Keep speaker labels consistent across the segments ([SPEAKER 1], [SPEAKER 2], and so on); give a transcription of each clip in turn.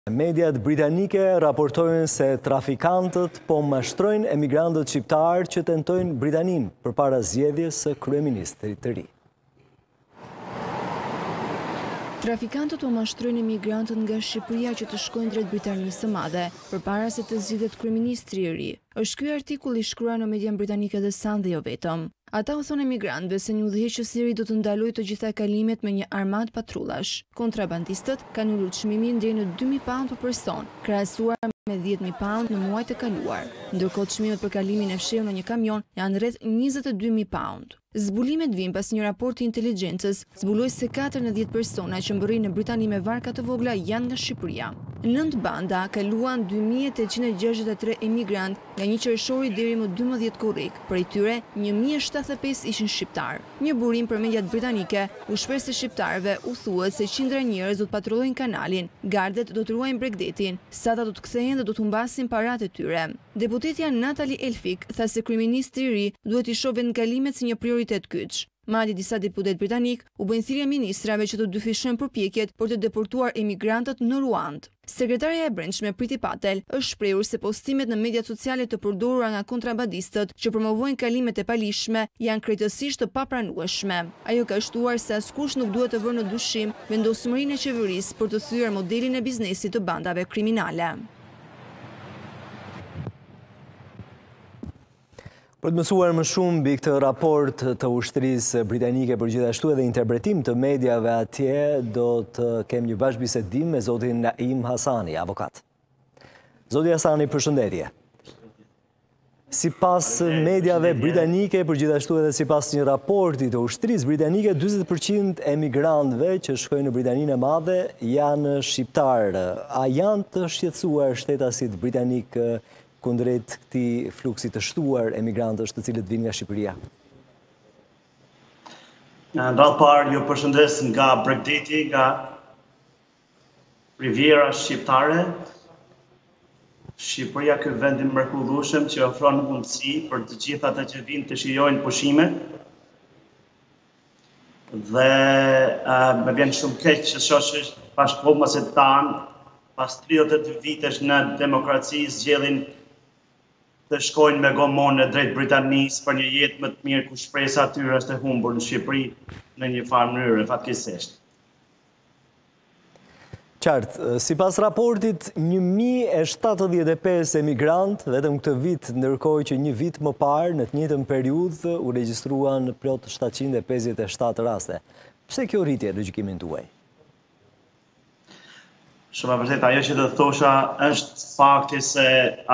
[SPEAKER 1] Mediat britanike raportojnë se trafikantët po mashtrojnë emigrantët shqiptarë që tentojnë Britaninë përpara zgjedhjes së kryeministrit të ri.
[SPEAKER 2] Trafikantët po mashtrojnë emigrantët nga Shqipëria që të shkojnë drejt Britanisë së Madhe përpara se të zgjidhet kryeministri i ri. Është ky artikull i shkruar në median britanike The Sun dhe jo vetëm. Ata u thonë emigrantëve se një udhëheqës i ri do të ndalojë të gjitha kalimet me një armadë patrullash. Kontrabandistët kanë ulur çmimin deri në 2.000 pound për person, krahasuar me 10.000 pound në muajt e kaluar. Ndërkohë çmimet për kalimin e fshehur në një kamion janë rreth 22.000 pound. Zbulimet vijnë pas një raporti inteligjencës zbuloi se 4 në 10 persona që mbërrin në Britani me varka të vogla janë nga Shqipëria. 9 banda kaluan 2863 emigrant nga një qershori deri më 12 korrik, prej tyre 1075 ishin shqiptar. Një burim për mediat britanike u shpreh se shqiptarëve u thuhet se qindra njerëz do të patrullojnë kanalin, gardet do të ruajnë Bregdetin, sata do të kthehen dhe do të humbasin paratë e tyre. Deputetja Natalie Elphik tha se kryeministri i ri duhet i shohë vendkalimet si një prioritet kyç. Madje disa deputet britanik u bën thirrje ministrave që të dyfishojnë përpjekjet për të deportuar emigrantët në Ruand. Sekretarja e Brendshme Priti Patel është shprehur se postimet në mediat sociale të përdorura nga kontrabandistët që promovojnë kalimet e palishme janë krejtësisht të papranueshme. Ajo ka shtuar se askush nuk duhet të vërë në dyshim vendosmërinë e qeverisë për të thyer modelin e biznesit të bandave kriminale.
[SPEAKER 1] Për të mësuar më shumë mbi këtë raport të ushtrisë britanike për gjithashtu edhe interpretim të mediave atje, do të kem një bashkëbisedim me zotin Naim Hasani, avokat. Zoti Hasani, përshëndetje. Sipas mediave britanike, për gjithashtu edhe sipas një raporti të ushtrisë britanike, 40% emigrantëve që shkojnë në Britaninë e Madhe janë shqiptarë. A janë të shqetësuar shtetasit britanik kundrejt këtij fluksi të shtuar emigrantësh të cilët vinë nga Shqipëria?
[SPEAKER 3] Ndallë parë, ju përshëndes nga Bregdeti, nga Riviera Shqiptare. Shqipëria ky vend i mrekullueshëm që ofron mundësi për të gjithë ata që vinë të shijojnë pushime. Dhe më vjen shumë keq që shoqësh bashkëkohësit tanë pas 32 vitesh në demokraci zgjedhin të shkojnë me gomone drejt Britanisë për një jetë më të mirë ku shpresa e tyre është e humbur në Shqipëri në një farë mënyrë fatkeqësisht.
[SPEAKER 1] Qartë, sipas raportit 1075 emigrant vetëm këtë vit, ndërkohë që një vit më parë në të njëjtën periudhë u regjistruan plot 757 raste. Pse kjo rritje në gjykimin tuaj?
[SPEAKER 3] Shumë e vërtetë, ajo që do thosha është fakti se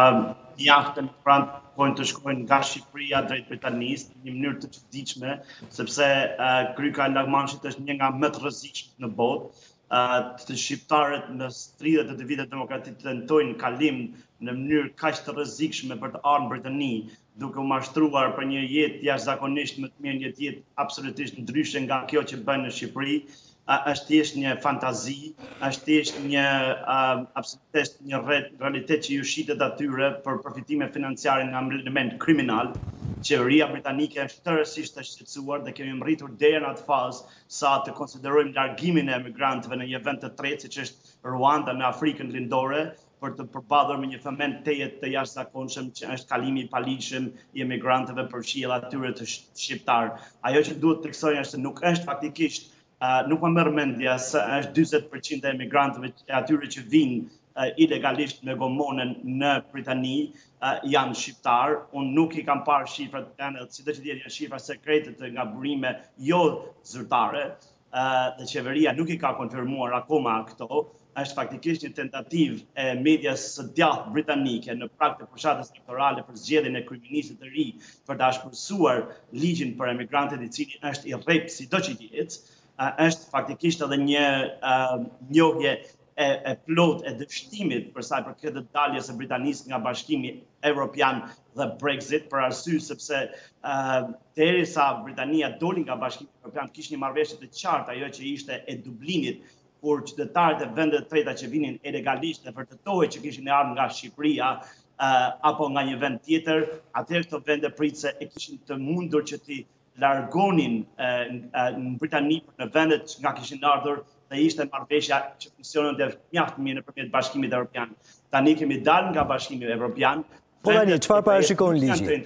[SPEAKER 3] mjaft emigrantë të shkojnë nga Shqipëria drejt Britanisë në një mënyrë të çuditshme, sepse kryka e lagmanshit është një nga më të rrezikshmet në botë. Të shqiptarët në 32 vite demokratik tentojnë kalim në mënyrë kaq të rrezikshme për të ardhur në Britani, duke u mashtruar për një jetë jashtëzakonisht më të mirë, një jetë absolutisht ndryshe nga kjo që bën në Shqipëri. Është thjesht një fantazi, është thjesht absolutisht një realitet që ju shitet atyre për përfitime financiare nga element kriminal. Qeveria britanike është tërësisht të shqetësuar dhe kemi rritur deri në atë fazë sa të konsiderojmë largimin e emigrantëve në një vend të tretë, siç është Ruanda në Afrikën Lindore, për të përballur me një fenomen të jashtëzakonshëm që është kalimi i palishëm i emigrantëve për fshijell atyre të shqiptar. Ajo që duhet të theksojmë është se nuk është faktikisht nuk më merr mendja se është 40% e emigrantëve atyre që vinë ilegalisht me gomonën në Britani janë shqiptar. Unë nuk i kam parë shifrat, sido që janë shifra sekrete të nga burime jo zyrtare, dhe qeveria nuk i ka konfirmuar akoma këto. Është faktikisht një tentativë e medias së djathtë britanike në prag të fushatës elektorale për zgjedhjen e kryeministit të ri për të ashpërsuar ligjin për emigrantët, i cili është i rrep sido që jetë. Është faktikisht edhe një njohje e plot e dështimit për sa i përket daljes së Britanisë nga Bashkimi Evropian dhe Brexit, për arsye sepse derisa Britania doli nga Bashkimi Evropian kishte një marrëveshje të qartë, ajo që ishte e Dublinit, kur qytetarët e vendet të treta që vinin ilegalisht dhe vërtetohej që kishin ardhur nga Shqipëria apo nga një vend tjetër, atëherë këto vende pritse e kishin të mundur që ti largonin në Britani në vendet nga kishin ardhur dhe ishte marrëveshja që funksiononte mjaft mirë nëpërmjet Bashkimit Evropian. Tani kemi dalë nga Bashkimi Evropian.
[SPEAKER 1] Po tani çfarë parashikon ligji?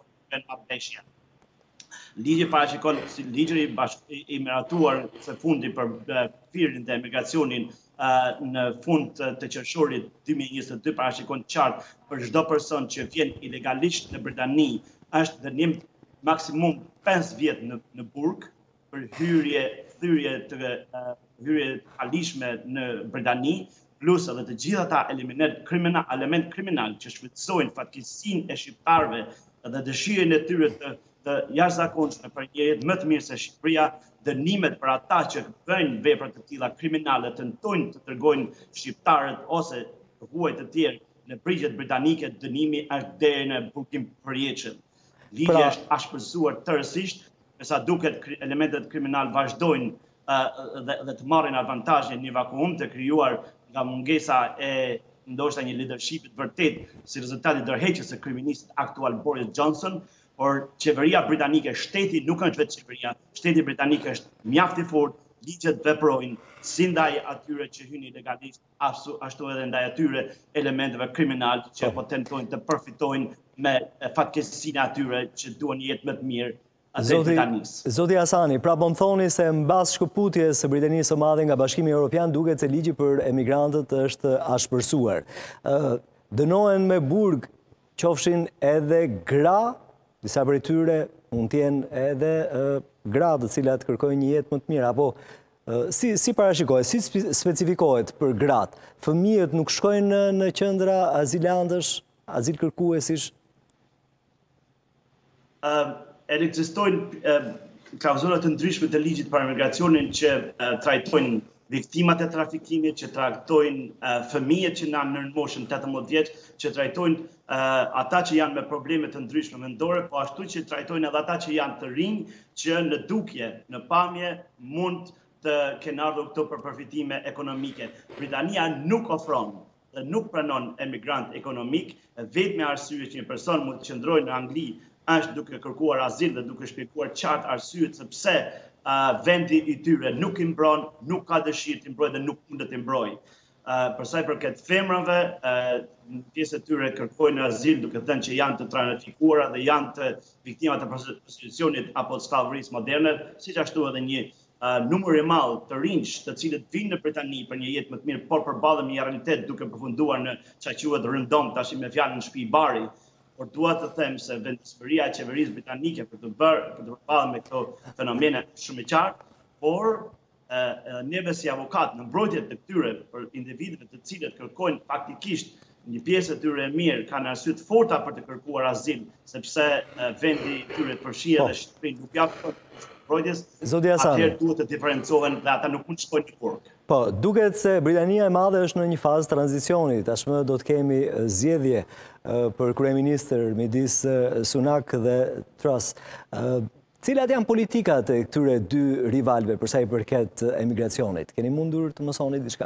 [SPEAKER 3] Ligji parashikon si ligji i miratuar së fundi për thirrjen dhe emigracionin në fund të qershorit 2022 parashikon qartë për çdo person që vjen ilegalisht në Britani është dënim maksimum 5 vjet në burg për hyrje të palishme në Britani, plus edhe të gjitha ta element kriminal që shfrytëzojnë fatkeqësinë e shqiptarëve dhe dëshirën e tyre të jashtëzakonshme për një jetë më të mirë se Shqipëria, dënimet për ata që bëjnë vepra të tilla kriminale, tentojnë të tregojnë shqiptarët ose huaj të tjerë në brigjet britanike, dënimi është deri në burgim përjetshëm. Ligji është ashpërzuar tërësisht, sa duket elementet kriminal vazhdojnë dhe të marrin avantazhe në një vakuum të krijuar nga mungesa e ndoshta një leadershipi të vërtet si rezultati ndërheqjes së kryeministit aktual Boris Johnson, por qeveria britanike, shteti nuk është vetë qeveria, shteti britanik është mjaft i fortë, ligjet veprojnë si ndaj atyre që hyjnë ilegalisht, ashtu edhe ndaj atyre elementeve kriminal që po tentojnë të përfitojnë me fatkeqësinë atyre që duan një jetë më të mirë.
[SPEAKER 1] Zoti Hasani, pra po më thoni se mbas shkëputjes së Britanisë së Madhe nga Bashkimi Evropian duket se ligji për emigrantët është ashpërsuar. Dënohen me burg qofshin edhe gra, disa prej tyre mund të jenë edhe gra të cilat kërkojnë një jetë më të mirë, apo si parashikohet, si specifikohet për gratë? Fëmijët nuk shkojnë në qendra azilantësh, azil kërkuesish?
[SPEAKER 3] Ekzistojnë klauzula të ndryshme të ligjit për emigracionin që trajtojnë viktimat e trafikimit, që trajtojnë fëmijët që janë në moshën 18 vjeç, që trajtojnë ata që janë me probleme të ndryshme mendore, po ashtu që trajtojnë edhe ata që janë të rinj, që në dukje, në pamje mund të kenë ardhur këto për përfitime ekonomike. Britania nuk ofron dhe nuk pranon emigrant ekonomik, vetëm arsye që një person mund të qëndrojë në Angli është duke kërkuar azil dhe duke shpjeguar qartë arsyet sepse vendi i tyre nuk i mbron, nuk ka dëshirë të mbrojë dhe nuk mundet të mbrojë. Për sa i përket femrave, pjesë e tyre kërkojnë azil duke thënë që janë të trafikuara dhe janë të viktima të prostitucionit apo të skllavërisë moderne, siç ashtu edhe një numër i madh të rinj të cilët vinë në Britani për një jetë më të mirë, por përballen me një realitet duke përfunduar në çka quhet rëndom, tash me fjalën shtëpi bari. Por dua të them se vendosmëria e qeverisë britanike për të përballur me këto fenomene shumë e qartë, por neve si avokat në mbrojtje të këtyre për individëve të cilët kërkojnë faktikisht një pjesë e tyre e mirë, kanë arsye të forta për të kërkuar azil, sepse vendi i tyre përfshihet dhe shtëpinë nuk jap mbrojtjes, atëherë duhet të diferencohen dhe ata nuk mund të shkojnë në burg.
[SPEAKER 1] Po, duket se Britania e Madhe është në një fazë tranzicioni, tashmë do të kemi zgjedhje për kryeministër midis Sunak dhe Truss. Cilat janë politikat e këtyre dy rivalëve për sa i përket emigracionit? Keni mundur të mësoni diçka?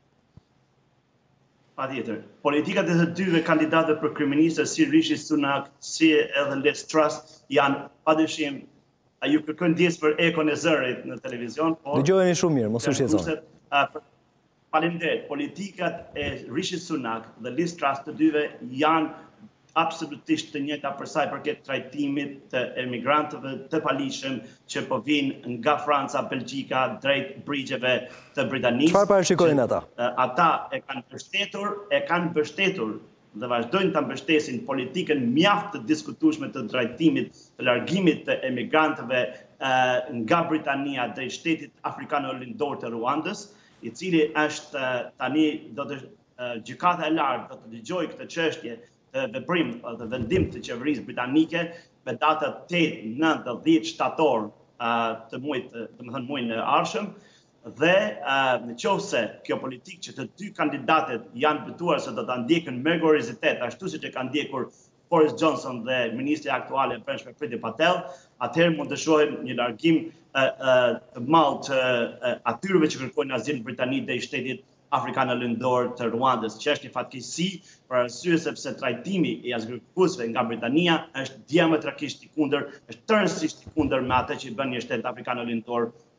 [SPEAKER 3] Patjetër. Politikat e të dyve kandidatëve për kryeministër si Rishi Sunak, si edhe Liz Truss janë padyshim ju kërkojnë ndjes për ekon e zërit në televizion, por
[SPEAKER 1] dëgjojeni shumë mirë, mos u shqetësoni.
[SPEAKER 3] Faleminderit. Politikat e Rishi Sunak dhe Liz Truss të dyve janë absolutisht të njëjta për sa i përket trajtimit të emigrantëve të palishëm që po vinë nga Franca, Belgjika, drejt brigjeve të Britanisë.
[SPEAKER 1] Çfarë parashikojnë ata?
[SPEAKER 3] Ata e kanë mbështetur dhe vazhdojnë të mbështesin politikën mjaft të diskutueshme të trajtimit të largimit të emigrantëve nga Britania drejt shtetit afrikano-lindor të Ruandës, i cili është tani gjykata e lartë do të dëgjojë këtë çështje të veprim dhe vendim të qeverisë britanike me datat 8, 9 dhe 10 shtator të muajit, domethënë muajin e ardhshëm, dhe nëse kjo politikë që të dy kandidatet janë betuar se do ta ndjekën me rigorozitet, ashtu siç e kanë ndjekur Boris Johnson dhe ministri aktuale e brendshme Priti Patel, atëherë mund të shohim një largim të madh të atyre që kërkojnë azil në Britani dhe i shtetit afrikano-lindor të Ruandës, që është një fatkeqësi për arsye sepse trajtimi i azilkërkuesve nga Britania është diametralisht i kundër, është tërësisht i kundër me atë që bën një shtet afrikano-lindor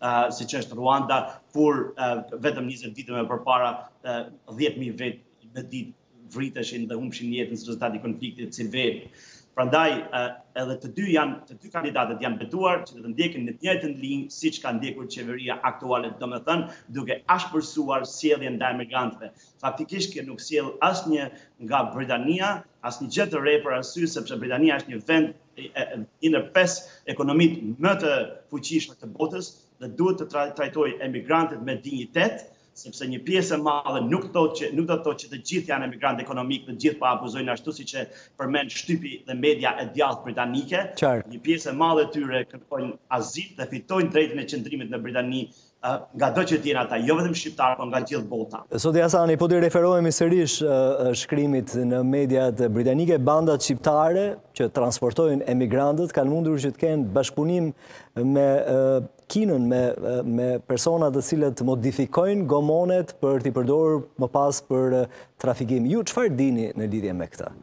[SPEAKER 3] si që është Ruanda, kur vetëm 20 vite më përpara 10.000 vetë në ditë vriteshin dhe humbshin jetën si rezultat i konfliktit civil. Prandaj edhe të dy kandidatët janë betuar që të ndjekin në të njëjtën linjë siç ka ndjekur qeveria aktuale, domethënë duke ashpërsuar sjelljen ndaj emigrantëve. Faktikisht kjo nuk sjell asnjë nga Britania, asnjë gjë të re për arsye sepse Britania është një vend një ndër 5 ekonomitë më të fuqishme të botës dhe duhet të trajtojë emigrantët me dinjitet, sepse një pjesë e madhe nuk do të thotë që të gjithë janë emigrantë ekonomik, të gjithë pa abuzojnë ashtu siç e përmend shtypi dhe media e djathtë britanike. Një pjesë e madhe e tyre kërkojnë azil dhe fitojnë drejtën e qëndrimit në Britani nga do që t'jenë ata, jo vetëm shqiptarë, por nga gjithë bota.
[SPEAKER 1] Zoti Hasani, po të referohemi sërish shkrimit në mediat britanike, bandat shqiptare që transportojnë emigrantët kanë mundur që të kenë bashkëpunim me Kinën, me personat të cilët modifikojnë gomonet për t'i përdorur më pas për trafikim. Ju çfarë dini në lidhje me këtë?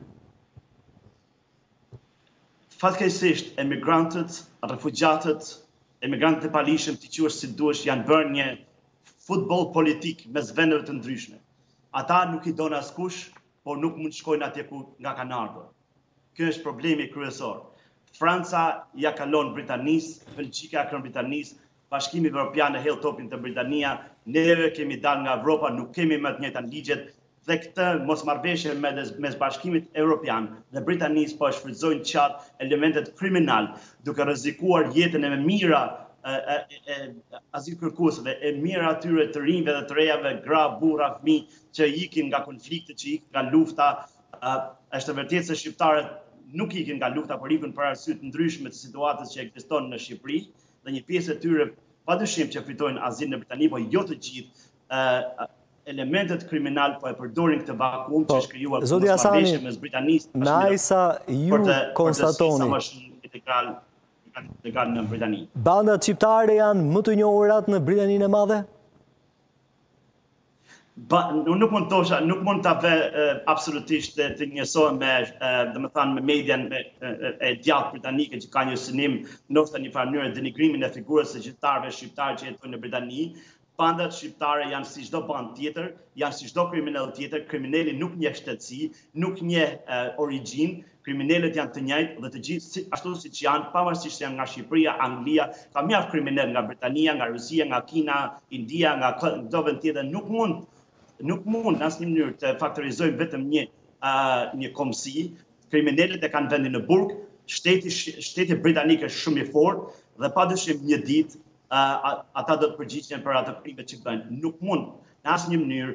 [SPEAKER 3] Fatkeqësisht, emigrantët, refugjatët, emigrantët e palishëm, të quash si duash, janë bërë një futboll politik mes vendeve të ndryshme. Ata nuk i don askush, por nuk mund të shkojnë atje ku nga kanë ardhur. Ky është problemi kryesor. Franca ja kalon Britanisë, Belgjika ja kalon Britanisë, Bashkimi Evropian e hell topin të Britania, neve kemi dalë nga Evropa, nuk kemi më të njëjtan ligjet dhe këtë mosmarrëveshje mes Bashkimit Evropian dhe Britanisë po shfrytëzojnë qartë elementet kriminal, duke rrezikuar jetën e mira azilkërkuesve, e mira atyre të rinjve dhe të rejave, gra, burra, fëmijë që ikin nga konflikte, që ikin nga lufta. Është vërtet se shqiptarët nuk ikin nga lufta, por ikën për arsye të ndryshme të situatës që ekziston në Shqipëri, dhe një pjesë e tyre padyshim që fitojnë azil në Britani, por jo të gjithë. Elementet kriminal po e përdorin këtë vakuum që është krijuar mosmarrëveshje mes Britanisë dhe
[SPEAKER 1] Naisa, ju konstatoni
[SPEAKER 3] legal në Britani.
[SPEAKER 1] Bandat shqiptare janë më të njohurat në Britaninë e Madhe?
[SPEAKER 3] Nuk mund ta vë absolutisht të njësohem me median e djathtë britanike që ka një synim ndoshta një farë mënyrë denigrimin e figurës së qytetarëve shqiptarë që jetojnë në Britani. Bandat shqiptare janë si çdo band tjetër, janë si çdo kriminal tjetër. Kriminali nuk njeh shtetësi, nuk njeh origjinë. Kriminalet janë të njëjtë dhe të gjithë ashtu siç janë, pavarësisht janë nga Shqipëria, Anglia, ka mjaft kriminal nga Britania, nga Rusia, nga Kina, India, nga çdo vend tjetër. Nuk mund në asnjë mënyrë të faktorizojmë vetëm një komsi. Kriminalet e kanë vendin në burg, shteti britanik është shumë i fortë dhe padyshim një ditë ata do të përgjigjen për ato krime që bëjnë. Nuk mund në asnjë mënyrë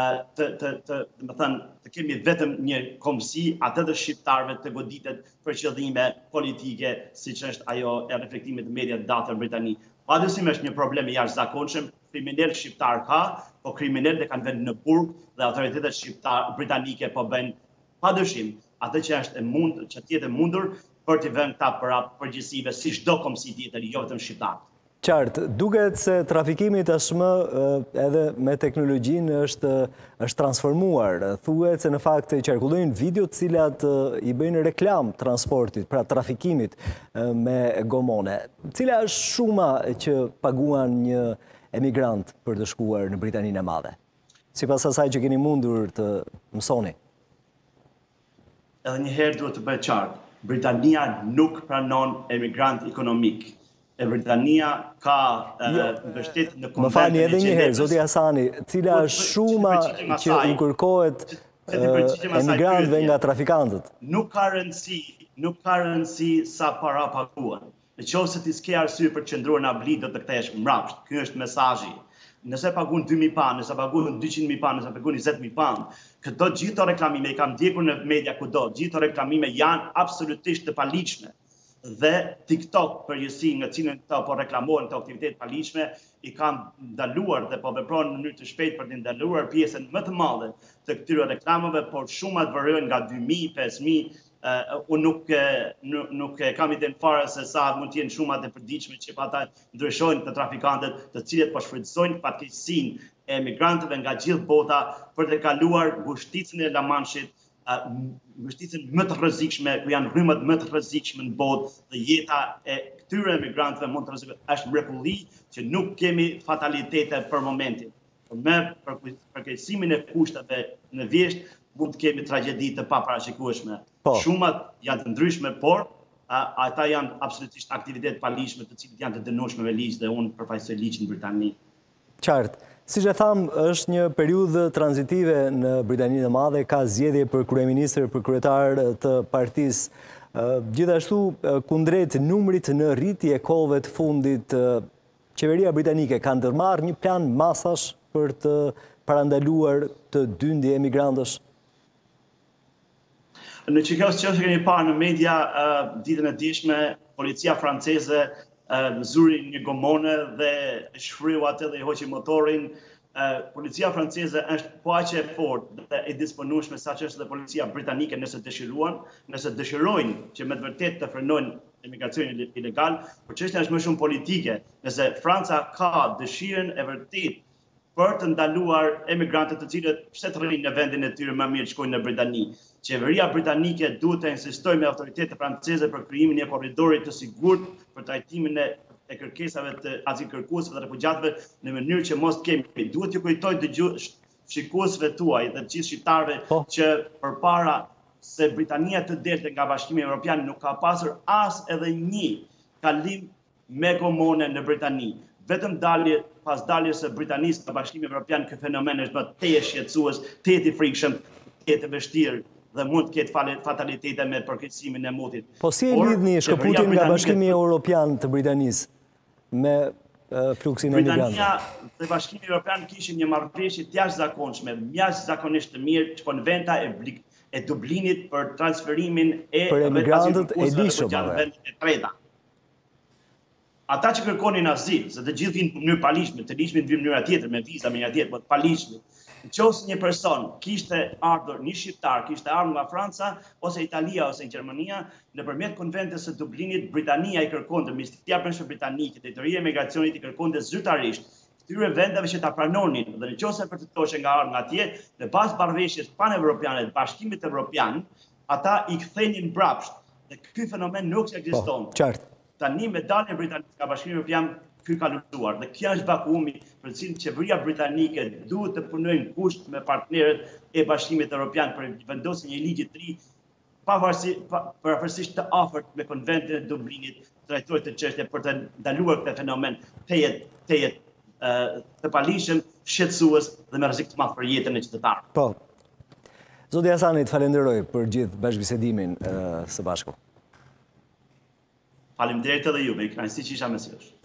[SPEAKER 3] të kemi vetëm një komsi atë të shqiptarëve të goditet për qëllime politike, siç është ajo e reflektimit të mediat datë në Britani. Padyshim është një problem i jashtëzakonshëm. Kriminal shqiptar ka, po kriminalët e kanë vënë në burg dhe autoritetet britanike po bëjnë padyshim atë që është që të jetë mundur për të vënë këta përgjegjësive si çdo komsi tjetër, jo vetëm shqiptar.
[SPEAKER 1] Qartë, duket se trafikimi tashmë edhe me teknologjinë është transformuar. Thuhet se në fakt qarkullojnë video të cilat i bëjnë reklam transportit, pra trafikimit me gomone. Cila është shuma që paguan një emigrant për të shkuar në Britaninë e Madhe? Sipas asaj që keni mundur të mësoni.
[SPEAKER 3] Edhe një herë duhet të bëhet qartë, Britania nuk pranon emigrant ekonomik. E Britania ka mbështet në konventin.
[SPEAKER 1] Më falni edhe një herë, zoti Hasani, cila është shuma që u kërkohet emigrantëve nga trafikantët?
[SPEAKER 3] Nuk ka rëndësi sa para paguan. Nëse ti s'ke arsye për të qëndruar në abli, do të kthehesh mbrapsht. Ky është mesazhi. Nëse paguan 2.000 pound, nëse paguan 200.000 pound, nëse paguan 20.000 pound, këto gjithë reklamime i kam ndjekur në media kudo, gjithë reklamime janë absolutisht të paligjshme. Dhe TikTok përgjithësi nga cilën këta po reklamohen këto aktivitet paligjshme i kanë ndaluar dhe po veprojnë në mënyrë të shpejtë për të ndaluar pjesën më të madhe të këtyre reklamave, por shumat varojnë nga 2.000, 5.000. Unë nuk kam iden fare se sa mund të jenë shumat e përditshme që ata ndryshojnë të trafikantët, të cilët po shfrytëzojnë fatkeqësinë e emigrantëve nga gjithë bota për të kaluar ngushticën e La Manche-it mbështetjen më të rrezikshme, ku janë rrymat më të rrezikshme në botë dhe jeta e këtyre emigrantëve mund të rrezikohet. Është mrekulli që nuk kemi fatalitete për momentin. Me përkeqësimin e kushteve në vjesht mund të kemi tragjedi të paparashikueshme. Shumat janë të ndryshme, por ata janë absolutisht aktivitet palishme të cilët janë të dënueshme me ligj dhe unë përfaqësoj ligjin në Britani.
[SPEAKER 1] Qartë. Siç e tham, është një periudhë tranzitive në Britaninë e Madhe, ka zgjedhje për kryeministër, për kryetar të partisë. Gjithashtu, kundrejt numrit në rritje kohëve të fundit, qeveria britanike ka ndërmarrë një plan masash për të parandaluar të dyndje emigrantësh.
[SPEAKER 3] Në që keni parë në media ditën e dishme, policia franceze zuri një gomone dhe shfryu atë dhe i hoqi motorin. Policia franceze është po aq e fortë dhe e disponueshme saqë është dhe policia britanike nëse dëshirojnë që me të vërtetë të frenojnë emigracionin ilegal, por çështja është më shumë politike. Nëse Franca ka dëshirën e vërtetë për të ndaluar emigrantët të cilët pse të rrinë në vendin e tyre më mirë të shkojnë në Britani. Qeveria britanike duhet të insistojë me autoritetet franceze për krijimin e një korridori të sigurt për trajtimin e kërkesave të azilkërkuesve dhe refugjatëve në mënyrë që mos kemi. Duhet t'ju kujtoj shikuesve tuaj dhe të gjithë shqiptarëve që përpara se Britania të delte nga Bashkimi Evropian nuk ka pasur as edhe një kalim me gomone në Britani. Vetëm pas daljes së Britanisë nga Bashkimi Evropian, ky fenomen është bërë teje shqetësues, teje i frikshëm, teje të vështirë dhe mund të ketë fatalitete me përkeqësimin e motit.
[SPEAKER 1] Po si e lidhni shkëputjen nga Bashkimi Evropian të Britanisë me fluksin e emigrantëve?
[SPEAKER 3] Britania dhe Bashkimi Evropian kishin një marrëveshje të jashtëzakonshme, jashtëzakonisht të mirë, që po në venta e Dublinit për transferimin e
[SPEAKER 1] emigrantët e lishëm
[SPEAKER 3] e treta. Ata që kërkonin azil, se të gjithë vinë në mënyrë palishme, të lishme në mënyrë tjetër, me viza, me një tjetër, por palishme. Nëse një person kishte ardhur, një shqiptar kishte ardhur nga Franca, ose Italia, ose Gjermania, nëpërmjet konventës së Dublinit, Britania i kërkonte, Ministria e Brendshme Britanike, Drejtoria e Emigracionit i kërkonte zyrtarisht këtyre vendeve që ta pranonin, dhe nëse përfitoshe nga ardhur nga atje, në bazë marrëveshjes panevropiane të Bashkimit Evropian, ata i kthenin mbrapsht. Dhe ky fenomen nuk ekziston. Tani me daljen britanike nga Bashkimi Evropian, ky ka luftuar. Dhe kjo është vakuumi për cilin qeveria britanike duhet të punojnë kusht me partnerët e Bashkimit Evropian për vendosjen e një ligji të ri, pavarësisht të afërt me konventin e Dublinit, trajtojë të çështje për të ndaluar këtë fenomen të palishëm, shqetësues dhe me rrezik të madh për jetën e qytetarëve.
[SPEAKER 1] Po. Zoti Hasani, të falenderoj për gjithë bashkëbisedimin së bashku.
[SPEAKER 3] Faleminderit edhe juve, kënaqësi që isha mes jush.